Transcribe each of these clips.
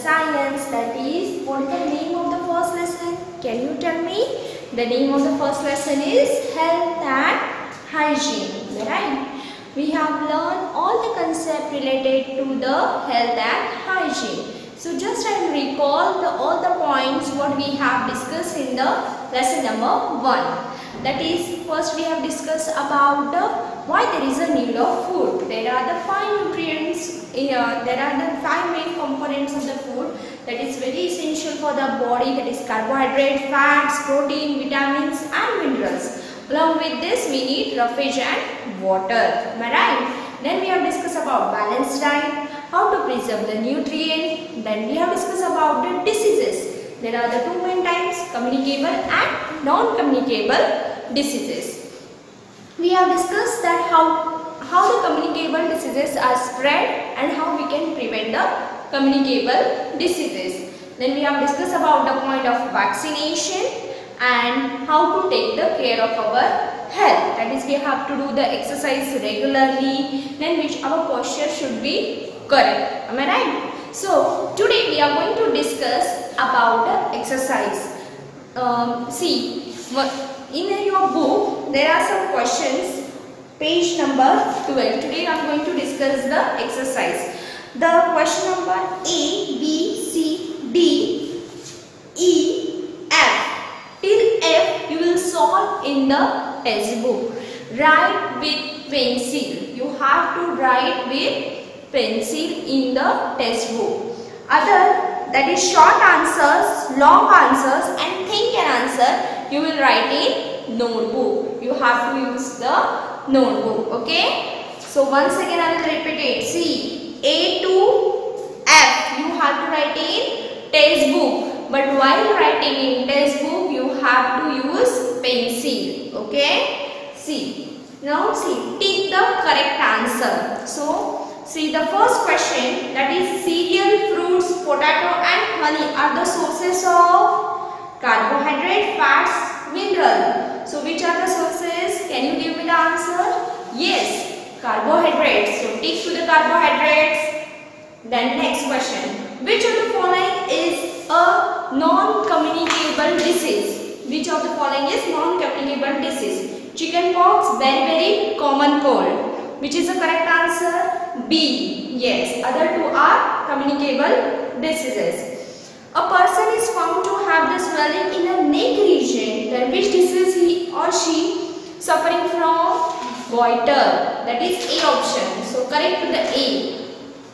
science. That is, what is the name of the first lesson? Can you tell me? The name of the first lesson is health and hygiene. Right? We have learned all the concepts related to the health and hygiene. So just I will recall all the points what we have discussed in the lesson number 1. That is, first we have discussed about why there is a need of food. There are the 5 nutrients, there are the 5 main components of the food that is very essential for the body, that is carbohydrate, fats, protein, vitamins and minerals. Along with this we need roughage and water. Am I right? Then we have discussed about balanced diet, how to preserve the nutrient. Then we have discussed about the diseases. There are the 2 main types, communicable and non-communicable diseases. We have discussed that how the communicable diseases are spread and how we can prevent the communicable diseases. Then we have discussed about the point of vaccination and how to take the care of our health. That is, we have to do the exercise regularly, then which our posture should be correct. Am I right? So today we are going to discuss about the exercise. See, in your book there are some questions, page number 12. Today I am going to discuss the exercise. The question number A, B, C, D, E, F. Till F you will solve in the textbook. Write with pencil. You have to write with pencil in the textbook. Other, that is short answers, long answers and think and answer, you will write in notebook. You have to use the notebook. Okay. So once again I will repeat it. See, A to F you have to write in textbook. But while writing in textbook, you have to use pencil. Okay. See. Now see. Take the correct answer. So see the first question, that is cereal, fruits, potato and honey are the sources of carbohydrate, fats, mineral. So which are the sources? Can you give me the answer? Yes. Carbohydrates. So tick to the carbohydrates. Then next question. Which of the following is a non-communicable disease? Which of the following is non-communicable disease? Chickenpox, very common cold. Which is the correct answer? B. Yes. Other 2 are communicable diseases. A person is found to have the swelling in a neck region. Then which disease he or she suffering from? Goiter. That is A option. So correct to the A.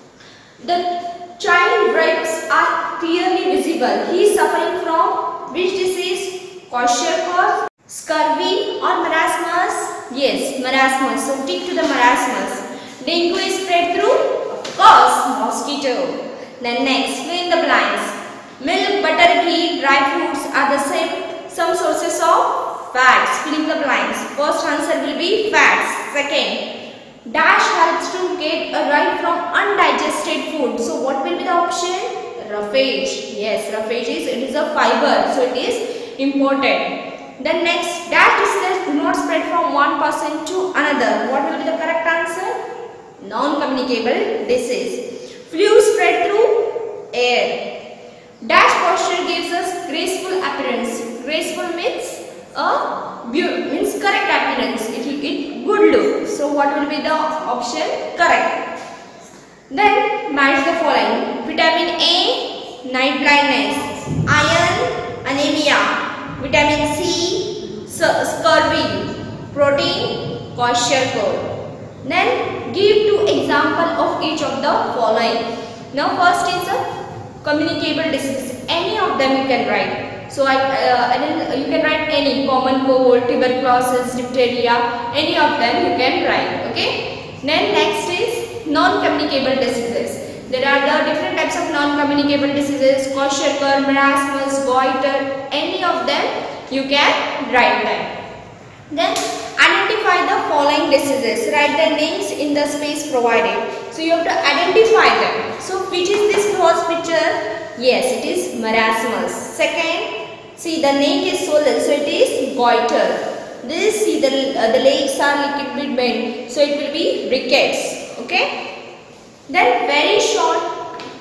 The child breasts are clearly visible. He is suffering from which disease? Kwashiorkor, scurvy or marasmus? Yes, marasmus. So tick to the marasmus. Dengue is spread through? Of course, mosquito. Then next, fill in the blanks. Milk, butter, ghee, dry fruits are the some sources of fats. Fill in the blanks. First answer will be fats. Second, dash helps to get a right from undigested food. So what will be the option? Roughage. Yes, roughage is a fiber. So it is important. Then next, dash diseases do not spread from one person to another. What will be the correct answer? Non-communicable disease. Flu spread through air. Dash posture gives us graceful appearance. Graceful means correct appearance. It good look. So what will be the option? Correct. Then match the following. Vitamin A, night blindness. Iron, anemia. Vitamin C, scurvy. Protein, kwashiorkor. Then give 2 examples of each of the following. Now first is a communicable disease. Any of them you can write. So you can write any common cold, tuberculosis, diphtheria, any of them you can write. Okay. Then next is non-communicable diseases. There are the different types of non-communicable diseases: kwashiorkor, marasmus, goiter. Any of them you can write them. Then identify the following diseases. Write their names in the space provided. So you have to identify them. So which is this first picture? Yes, it is marasmus. Second, see the neck is swollen, so it is goiter. This, see the legs are little bit bent, so it will be rickets. Okay. Then very short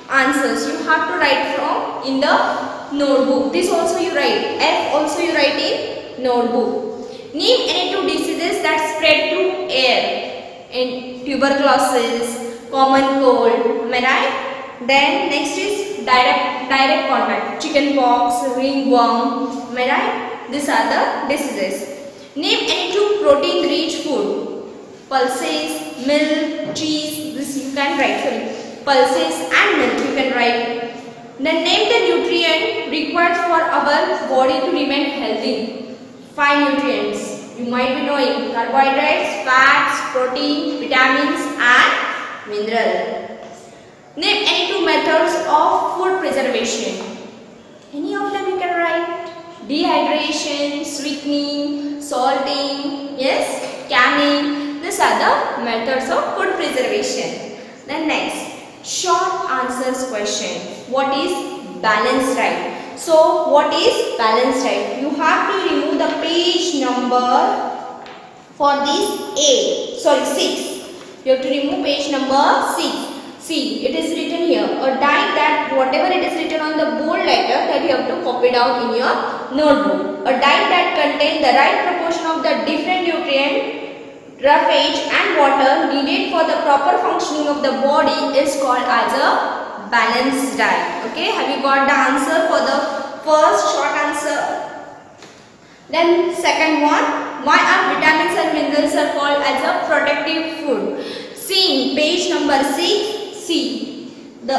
answers you have to write from in the notebook. This also you write. F also you write in notebook. Name any two diseases that spread through air. In tuberculosis, common cold. Am I right? Then next is direct contact. Chicken pox, ringworm. Am I right? These are the diseases. Name any two protein rich food. Pulses, milk, cheese. This you can write. Sorry. Pulses and milk you can write. Then name the nutrient required for our body to remain healthy. 5 nutrients. You might be knowing carbohydrates, fats, protein, vitamins and mineral. Name any two methods of food preservation. Any of them you can write. Dehydration, sweetening, salting, yes, canning. These are the methods of food preservation. Then next, short answers question. What is balanced diet? So what is balanced diet? You have to remove the page number for this 6. You have to remove page number 6. See, it is written here, a diet that whatever it is written on the bold letter that you have to copy down in your notebook. A diet that contains the right proportion of the different nutrient, roughage and water needed for the proper functioning of the body is called as a balanced diet. Okay, have you got the answer for the first short answer? Then second one, why are vitamins and minerals are called as a protective food? See page number 6. See the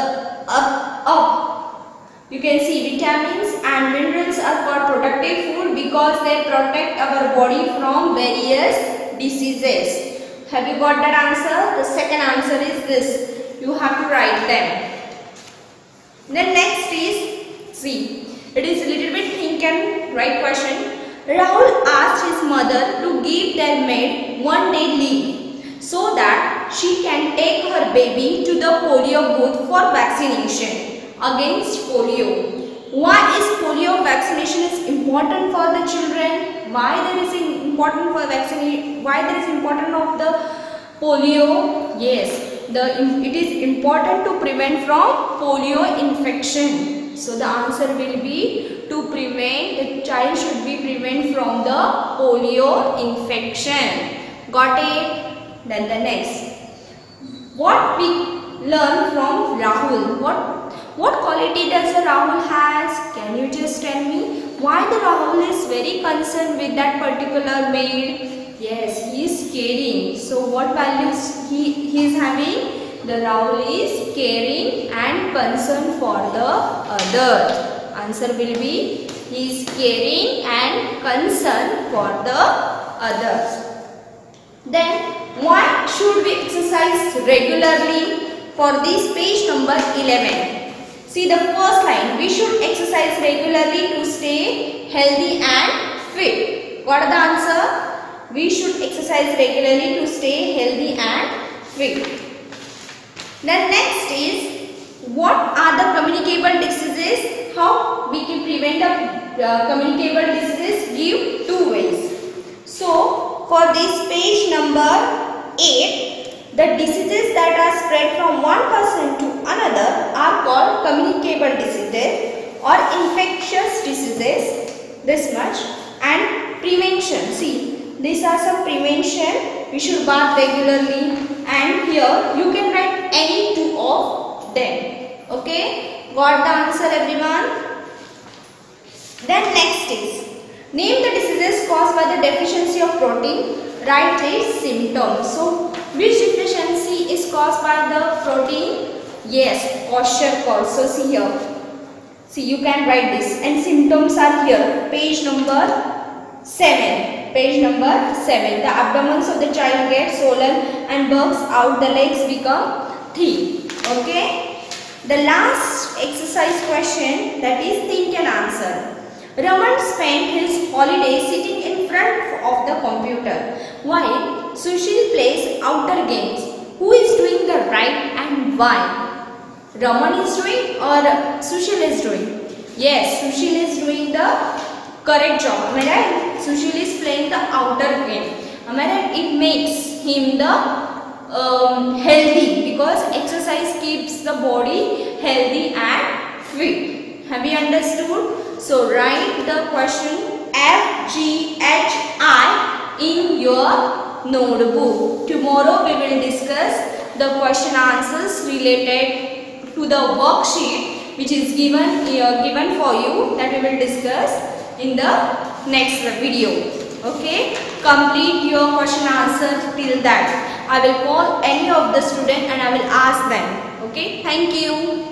up. You can see vitamins and minerals are called protective food because they protect our body from various diseases. Have you got that answer? The second answer is this. You have to write them. Then next is, see, it is a little bit think and write question. Rahul asked his mother to give their maid 1 day leave so that she can take her baby to the polio booth for vaccination against polio. Why is polio vaccination is important for the children? Why there is important for vaccination? Why there is important of the polio? Yes, it is important to prevent from polio infection. So the answer will be to prevent, the child should be prevent from the polio infection. Got it? Then the next, what we learn from Rahul? What quality does the Rahul has? Can you just tell me why the Rahul is very concerned with that particular maid? Yes, he is caring. So what values he is having? The Rahul is caring and concern for the other. Answer will be he is caring and concern for the others. Then why should we exercise regularly? For this page number 11. See the first line. We should exercise regularly to stay healthy and fit. What is the answer? We should exercise regularly to stay healthy and fit. Then next is, what are the communicable diseases? How we can prevent the communicable diseases? Give 2 ways. So for this page number 8, the diseases that are spread from one person to another are called communicable diseases or infectious diseases. This much. And prevention. See, these are some prevention. We should bath regularly, and here you can write any 2 of them. Okay, got the answer everyone? Then next is, name the diseases caused by the deficiency of protein. Write its symptoms. So which deficiency is caused by the protein? Yes, kwashiorkor. So see here. See, you can write this, and symptoms are here. Page number 7. Page number 7. The abdomens of the child get swollen and bulks out. The legs become thin. Okay. The last exercise question, that is think and answer. Raman spent his holiday sitting in front of the computer while Sushil plays outdoor games. Who is doing the right and why? Raman is doing or Sushil is doing? Yes, Sushil is doing the correct job. Am I right? Sushil is playing the outdoor game. Am I right? It makes him the healthy, because exercise keeps the body healthy and fit. Have you understood? So write the question F, G, H, I in your notebook. Tomorrow we will discuss the question answers related to the worksheet which is given for you, that we will discuss in the next video. Okay, complete your question answer till that. I will call any of the student and I will ask them. Okay, thank you.